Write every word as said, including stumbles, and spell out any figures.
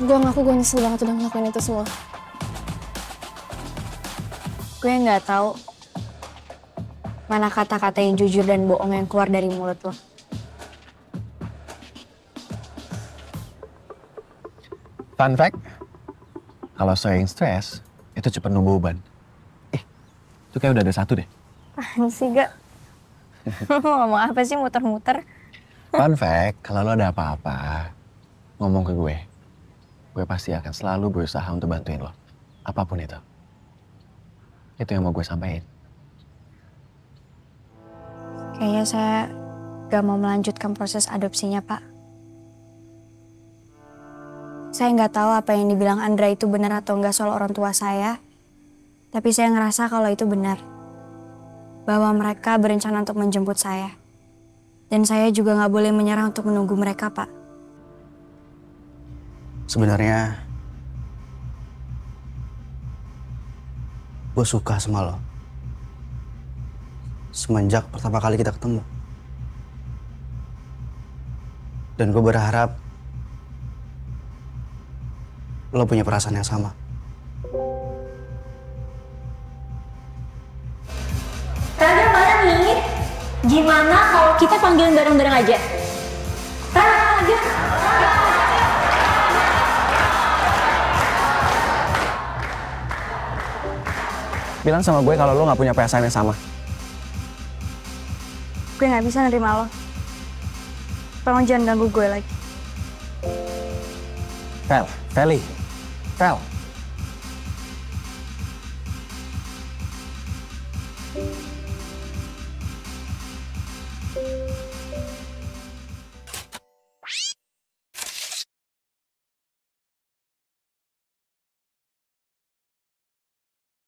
Gue ngaku gue nyesel banget udah ngelakuin itu semua. Gue nggak tahu mana kata-kata yang jujur dan bohong yang keluar dari mulut lo. Fun fact, kalau sering stres, itu cepat nunggu beban. Eh, itu kayak udah ada satu deh. Apaan sih, Gak? Lo mau ngomong apa sih muter-muter? Fun fact, kalau lo ada apa-apa, ngomong ke gue. Gue pasti akan selalu berusaha untuk bantuin lo. Apapun itu. Itu yang mau gue sampaikan. Kayaknya saya gak mau melanjutkan proses adopsinya, Pak. Saya nggak tahu apa yang dibilang Andra itu benar atau enggak soal orang tua saya. Tapi saya ngerasa kalau itu benar. Bahwa mereka berencana untuk menjemput saya. Dan saya juga nggak boleh menyerah untuk menunggu mereka, Pak. Sebenarnya gue suka sama lo. Semenjak pertama kali kita ketemu. Dan gue berharap lo punya perasaan yang sama. Kalian mana nih? Gimana kalau kita panggilin bareng-bareng aja? Raga. Bilang sama gue kalau lo gak punya perasaan yang sama. Gue nggak bisa nerima lo. Tolong jangan ganggu gue lagi. Vel, Veli, Vel.